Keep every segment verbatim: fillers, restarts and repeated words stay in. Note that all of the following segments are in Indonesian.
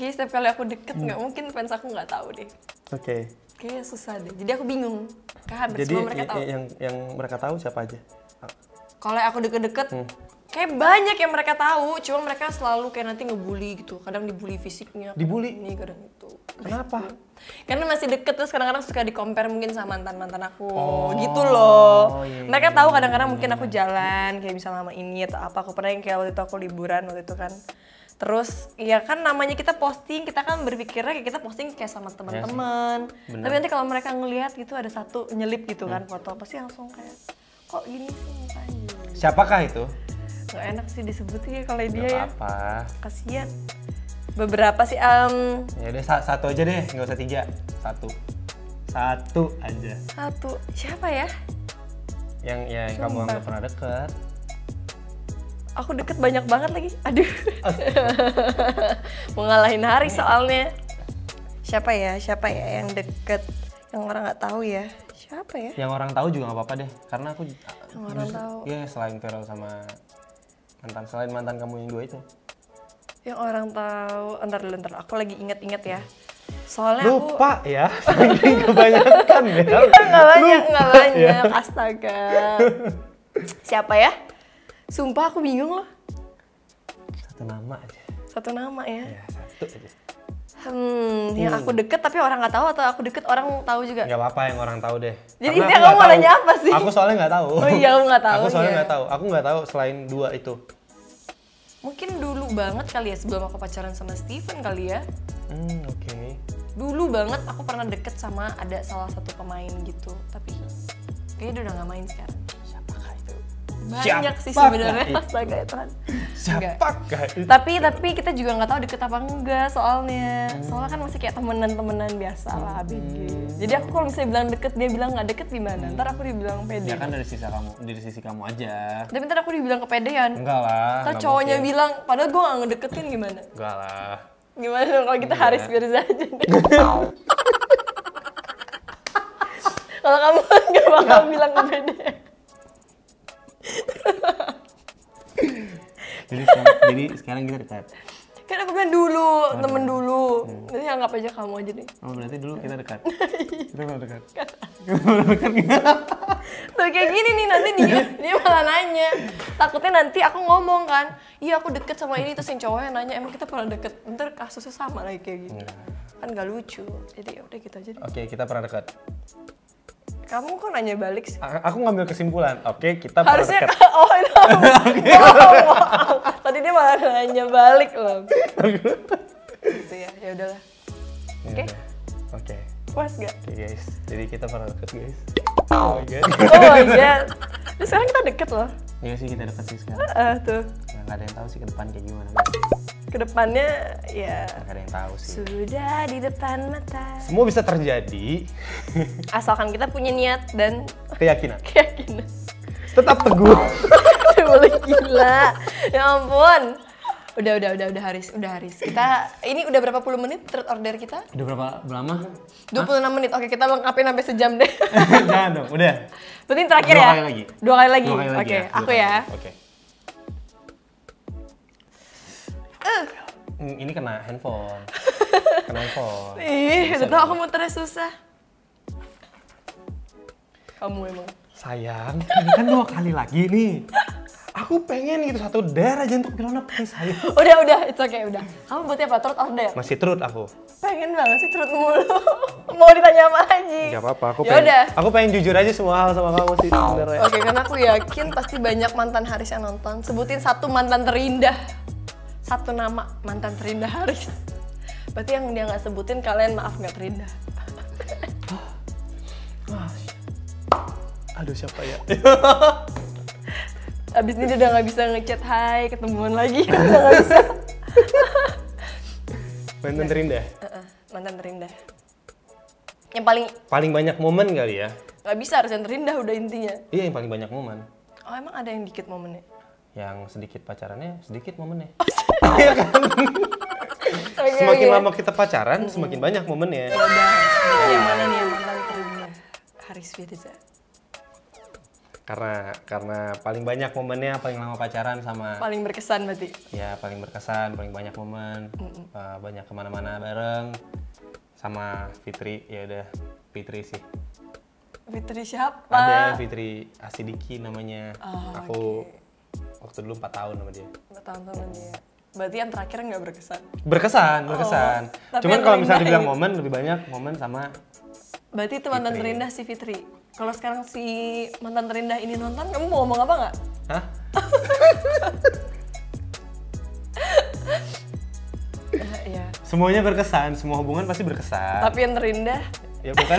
Kayaknya setiap kali aku deket nggak hmm. mungkin fans aku nggak tahu deh. Oke. Okay. Kayaknya susah deh. Jadi aku bingung. Kayak Jadi mereka tahu. yang yang mereka tahu siapa aja? Kalau aku deket-deket, hmm. kayak banyak yang mereka tahu. Cuma mereka selalu kayak nanti ngebully gitu. Kadang dibully fisiknya. Dibully? Ini kadang itu. Kenapa? Karena masih deket terus kadang-kadang suka di-compare mungkin sama mantan-mantan aku. Oh, gitu loh. Iya, mereka iya, tahu iya, kadang-kadang iya, mungkin iya. aku jalan kayak bisa sama ini atau apa. Aku pernah yang kayak waktu itu aku liburan waktu itu kan. Terus ya kan namanya kita posting, kita kan berpikirnya kayak kita posting kayak sama teman-teman. Ya, tapi nanti kalau mereka ngelihat gitu ada satu nyelip gitu kan hmm. foto, pasti langsung kayak kok gini sih mukanya. Siapakah itu? Gak enak sih disebutin ya kalau dia ya. Apa? Kasian. Beberapa sih. Um, ya udah satu aja deh, nggak usah tiga. Satu. Satu aja. Satu. Siapa ya? Yang ya yang kamu anggap pernah deket. Aku deket banyak banget lagi. Aduh. Mau ngalahin Hari soalnya. Siapa ya? Siapa ya yang deket? Yang orang nggak tahu ya? Siapa ya? Yang orang tahu juga nggak apa-apa deh. Karena aku yang orang tahu. Iya, selain Vero sama mantan, selain mantan kamu yang dua itu. Yang orang tahu. Entar dulu, entar. Aku lagi inget-inget ya. Soalnya lupa aku... ya. Saking kebanyakan ya. Nggak banyak, nggak banyak. Ya. Astaga. Siapa ya? Sumpah aku bingung loh. Satu nama aja. Satu nama ya? Ya, satu aja. Hmm, yang aku deket tapi orang nggak tahu atau aku deket orang tahu juga? Nggak apa-apa yang orang tahu deh. Jadi intinya kamu mau nanya apa sih? Aku soalnya nggak tahu. Oh iya, aku nggak tahu. Aku soalnya ya. nggak tahu. Aku nggak tahu selain dua itu. Mungkin dulu banget kali ya sebelum aku pacaran sama Steven kali ya. Hmm, oke. Okay. Dulu banget aku pernah deket sama ada salah satu pemain gitu, tapi kayaknya dia udah nggak main sekarang. Banyak sih sebenarnya, astaga itu kan. Siapakah itu? Tapi tapi kita juga nggak tahu deket apa enggak soalnya. Hmm. Soalnya kan masih kayak temenan-temenan biasa lah, A B G. Hmm. Jadi aku kalau misalnya bilang deket, dia bilang nggak deket gimana? Ntar aku dibilang pede. Ya kan dari sisi kamu, dari sisi kamu aja. Tapi ntar aku dibilang kepedean. Enggak lah. Ntar cowoknya mungkin bilang, padahal gue nggak ngedeketin gimana? Enggak lah. Gimana kalau kita Haris Firza aja deh. Kalau kamu nggak bakal bilang kepedean. jadi, sekarang, jadi sekarang kita dekat. Kan aku bilang dulu, oh, temen dulu. Hmm. Jadi anggap aja kamu aja deh. Oh berarti dulu kita dekat. Kita belum dekat. Kita belum dekat Tuh kayak gini nih nanti dia dia malah nanya. Takutnya nanti aku ngomong kan, iya aku deket sama ini terus yang cowoknya nanya emang kita pernah deket. Ntar kasusnya sama lagi kayak gitu. Hmm. Kan gak lucu. Jadi udah gitu aja deh. Oke, kita pernah dekat. Kamu kok nanya balik sih? A aku ngambil kesimpulan. Oke, kita harusnya pernah dekat. Oh itu. Wow, wow. Tadi dia malah nanya balik loh. Gitu ya, ya udahlah. Oke. Okay? Oke. Okay. Puas gak? Oke okay, guys, jadi kita pernah deket guys. Oh my god. Oh my god. Terus sekarang kita deket loh. Iya sih kita deket sih sekarang. Uh, tuh. Ya, gak ada yang tahu sih ke depan kayak gimana. Kedepannya ya. Gak ada yang tahu sih. Sudah di depan mata. Semua bisa terjadi. Asalkan kita punya niat dan keyakinan. Keyakinan. Tetap teguh. Boleh gila. Ya ampun. Udah, udah, udah, udah Haris, udah Haris. Kita, ini udah berapa puluh menit third order kita? Udah berapa lama? dua puluh enam menit, oke kita lengkapin sampai sejam deh. Jangan dong, udah. Berarti terakhir Dua ya? Kali lagi. Dua kali lagi? Dua kali lagi. Oke, Ya. aku ya. Oke. Uh. Ini kena handphone. Kena handphone. Ih, udah tau aku muternya susah. Kamu emang. Sayang, ini kan dua kali lagi nih. Aku pengen gitu satu dare aja untuk Pilona please sayang. Udah, udah, it's okay, udah. Kamu buatnya apa? Truth or dare? Masih truth aku. Pengen banget sih truth mulu. Mau ditanya apa lagi? Gak apa-apa, aku ya pengen. Udah. Aku pengen jujur aja semua hal sama kamu sih sebenarnya. Oke, karena aku yakin pasti banyak mantan Haris yang nonton. Sebutin satu mantan terindah. Satu nama mantan terindah Haris. Berarti yang dia nggak sebutin kalian maaf nggak terindah. Aduh siapa ya? Abis ini dia udah nggak bisa ngechat hai, ketemuan lagi. Udah nggak bisa. Mantan terindah? Uh-uh, mantan terindah. Yang paling... Paling banyak momen kali ya? Nggak bisa, harus yang terindah udah intinya. Iya yang paling banyak momen. Oh emang ada yang dikit momennya? Yang sedikit pacarannya, sedikit momennya. Oh, iya kan? Okay, semakin okay. lama kita pacaran, mm-hmm. semakin banyak momennya. Yaudah, yang mana nih yang mantan terindah? Haris Firza. Karena karena paling banyak momennya, paling lama pacaran sama. Paling berkesan berarti. Ya paling berkesan, paling banyak momen, uh, banyak kemana-mana bareng sama Fitri. Ya udah Fitri sih. Fitri siapa? Ada Fitri Asidiki namanya. Oh, Aku okay. waktu dulu empat tahun sama dia. empat tahun sama dia. Berarti yang terakhir nggak berkesan? Berkesan, berkesan. Oh, Cuman kalau misalnya dibilang momen, lebih banyak momen sama. Berarti itu mantan Fitri. terindah si Fitri. Kalau sekarang si mantan terindah ini nonton, kamu mau ngomong apa nggak? Hah? Ya, ya. Semuanya berkesan, semua hubungan pasti berkesan. Tapi yang terindah? Ya bukan.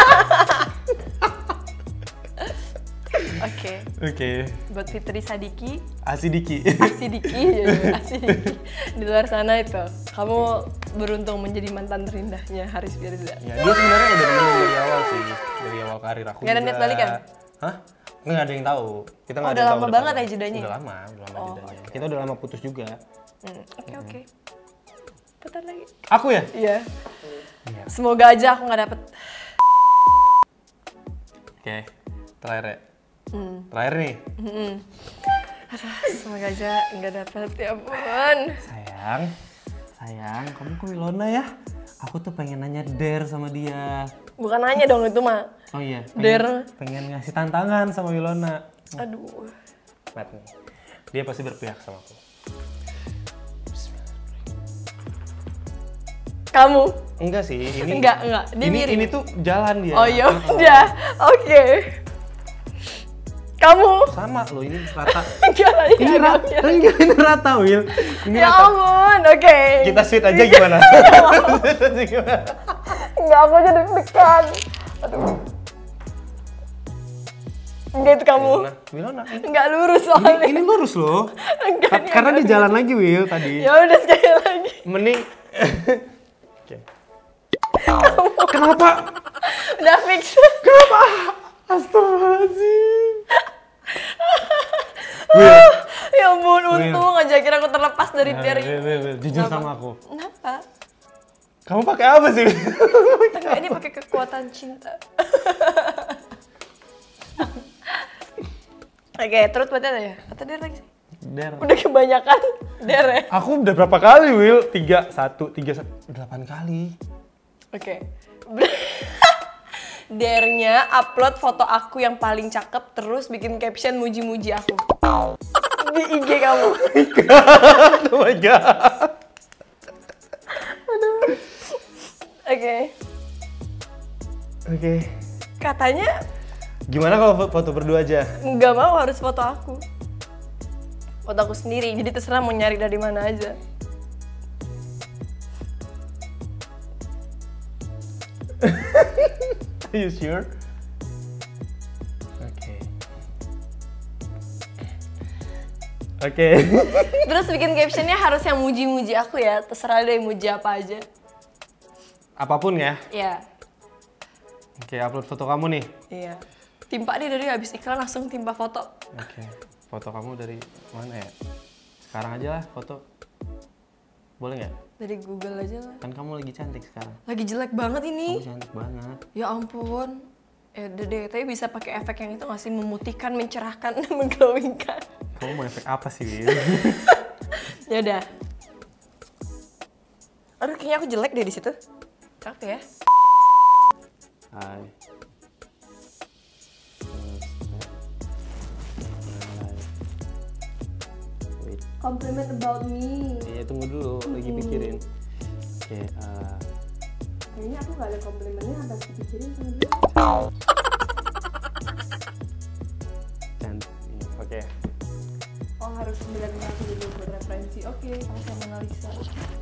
Oke. Oke. Buat Fitri Sadiki, Asidiki. Asidiki, ya, Asidiki. Di luar sana itu, kamu beruntung menjadi mantan terindahnya Haris Firza. Ya, dia sebenarnya udah nemenin dari awal sih, dari awal karir aku. Nggak ada juga. niat balikan? Hah? Nggak ada yang tahu. Kita nggak Oh, ada udah yang lama tahu banget depannya. ya jedanya? Udah lama, udah lama Oh, jedanya. Kita udah lama putus juga. Hmm, Oke oke. Putar lagi. Aku ya? Iya. Iya. Semoga aja aku nggak dapet. Oke, terakhir ya. Hmm. Terakhir nih. Hmm. Aduh, semoga aja nggak dapet ya ampun. Sayang, sayang, kamu ke Wilona ya? Aku tuh pengen nanya dare sama dia. Bukan nanya dong itu mah. Oh iya, Dare. pengen, pengen ngasih tantangan sama Wilona. Aduh. Lihat nih, dia pasti berpihak sama aku. Kamu? Enggak sih, ini Enggak, enggak. Dia ini, mirip. ini tuh jalan dia. Oh iya udah. Oke. Kamu? Sama loh, ini rata. Enggak lah, ini enggak, rata, enggak. enggak, ini rata, Will. Ini Ya rata. ampun, oke. Kita sweet aja gimana? Enggak, aku aja deg-degan. Aduh. Enggak itu kamu. Wilona, Wilona. Ini, Enggak lurus soalnya. ini lurus loh. Enggak, Ka- ini Karena enggak dia jalan lagi, Will, tadi. Ya udah sekali lagi. Mending. Oke. Kenapa? Udah fix. Kenapa? Astagfirullahaladzim. Will, Ya ampun, untung aja kira aku terlepas dari Will, dari. Will, Will, Will, jujur Kenapa? sama aku. Kenapa? Kamu pakai apa sih? Enggak, ini pakai kekuatan cinta. Oke, terus berarti ada ya? Atau dia lagi sih? Der. Udah kebanyakan der ya? Aku udah berapa kali, Will? Tiga, satu, tiga, satu, delapan kali. Oke. Dare-nya upload foto aku yang paling cakep terus bikin caption muji-muji aku. Di I G kamu. Oh my god. Aduh. Oke. Oke. Katanya Gimana kalau fo- foto berdua aja? nggak mau harus foto aku. Foto aku sendiri, jadi terserah mau nyari dari mana aja. Are you sure? Oke. Oke. Terus bikin captionnya harus yang muji-muji aku ya, terserah deh muji apa aja. Apapun ya. Ya, Oke, upload foto kamu nih. iya. Timpa deh dari habis iklan langsung timpa foto. Oke. Foto kamu dari mana ya? Sekarang aja lah foto. Boleh nggak? Dari Google aja lah. Kan kamu lagi cantik sekarang. Lagi jelek banget ini. Kamu cantik banget. Ya ampun. Ya udah deh, tapi bisa pakai efek yang itu nggak sih? Memutihkan, mencerahkan, mengglowingkan. Kamu mau efek apa sih, Wil? Ya udah. Aduh, kayaknya aku jelek deh di situ. Cakep ya. Hai. Wait. Compliment about me. Iya, tunggu dulu, lagi pikirin. Oke, uh, Kayaknya aku nggak ada komplimennya atas dipikirin sama dia. cantik. Oke. Oh, harus sembilan satu dulu buat referensi. Oke, aku sama Analisa.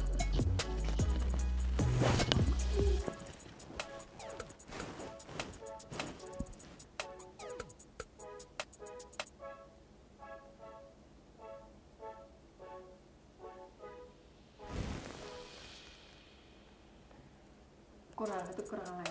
Kurang, itu kurang lain.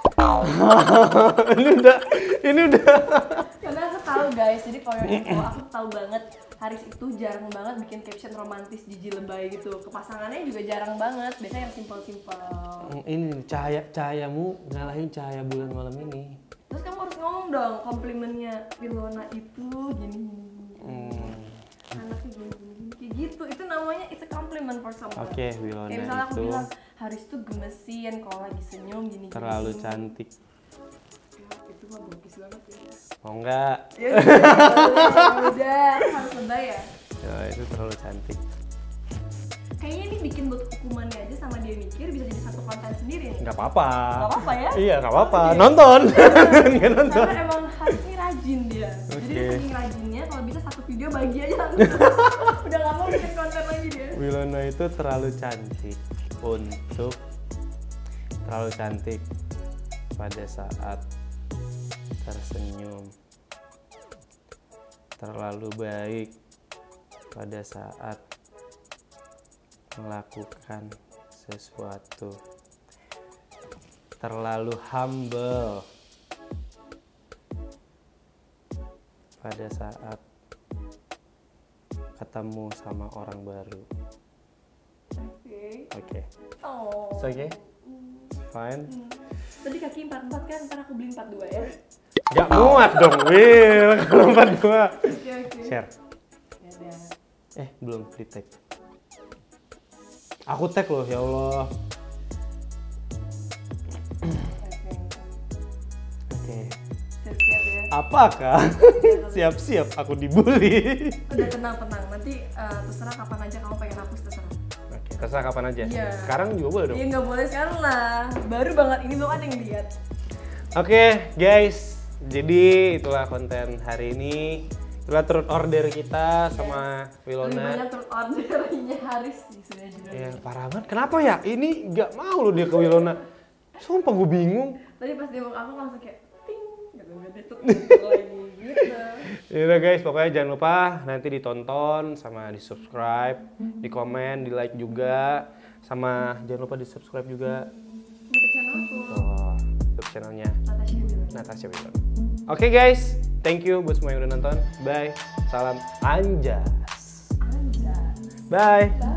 ini udah, ini udah. Karena aku tahu guys, jadi for your info, aku tahu banget Haris itu jarang banget bikin caption romantis jijik lebay gitu. Kepasangannya juga jarang banget, biasanya yang simpel-simpel. Ini nih, cahaya cahayamu ngalahin cahaya bulan malam ini. Terus kamu harus ngomong dong komplimennya, Wilona itu gini gini gini. Hmm. Anaknya gini gini gini. Kayak gitu. Itu namanya it's a compliment for someone. Oke, okay, Wilona kayak misalnya aku itu bilang Haris tuh gemesin kalau lagi senyum gini gini. terlalu cantik. Ya, itu mah bokis banget ya. Oh enggak. Ya udah, udah harus lebay ya. Ya, itu terlalu cantik. Kayaknya ini bikin buat hukumannya aja sama dia mikir bisa jadi satu konten sendiri nih. Nggak apa-apa. Nggak apa-apa ya? Iya, nggak apa-apa. Oke. Nonton. Nggak nonton. Karena emang Haris ini rajin dia. Jadi Oke. dia saking rajinnya kalau bisa satu video bagi aja langsung. Udah nggak mau bikin konten lagi dia. Wilona itu terlalu cantik untuk terlalu cantik pada saat tersenyum, terlalu baik pada saat melakukan sesuatu, terlalu humble pada saat ketemu sama orang baru. Oke. Oke, Oh. it's okay, fine. Hmm. Tadi kaki empat puluh empat kan, ntar aku beli empat puluh dua ya. Gak muat dong, Will. Kalau empat puluh dua. Oke oke. Share. Ya udah. Eh, belum di tag. Aku tag loh, ya Allah. Oke. Oke. Siap-siap ya. Apakah siap-siap aku dibully? Udah tenang-tenang, nanti eh, terserah kapan aja kamu pengen hapus terserah. Oke, terserah kapan aja. Iya. Sekarang juga boleh dong. Iya nggak boleh sekarang lah, baru banget ini belum ada yang lihat. Oke, guys. Jadi itulah konten hari ini. Itulah turut order kita sama Lebih Wilona. banyak turut ordernya Haris sih sudah juga. Ya, parah banget. Kenapa ya? Ini nggak mau loh dia ke Wilona. Sumpah gue bingung. Tadi pas dia mau aku langsung kayak ting, gak ada tuh lagi gitu. Yaudah guys, pokoknya jangan lupa nanti ditonton, sama di subscribe, di komen, di like juga, sama jangan lupa di subscribe juga YouTube channel aku. oh, YouTube channelnya Natasha Wilona. Natasha Wilona. Oke guys, thank you buat semua yang udah nonton. Bye, salam anjas. Anjas. Bye. Bye.